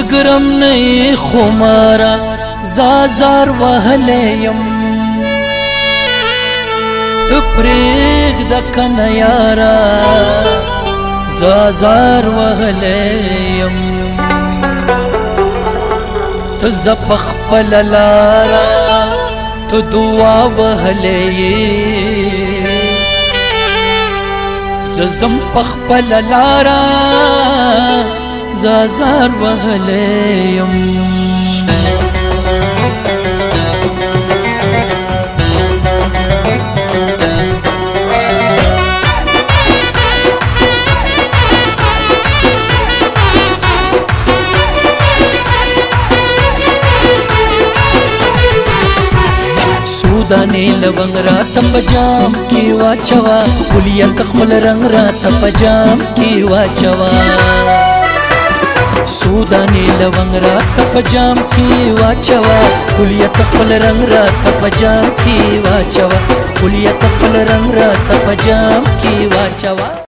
ملګرم نه خمارا زازار وهلیم ته پرېږده کنه یاره زازار وهلیم ته زه په خپله لاره ته دعا وهلی یې زه ځم په خپله لاره زازار وهلی یم دانې لونګ راته په جام کې واچوه ګلیه خپل رنګ راته په جام کې واچوه څو دانې لونګ راته په جام کې واچوه ګلیه خپل رنګ راته په جام کې واچوه ګلیه خپل رنګ راته په جام کې واچوه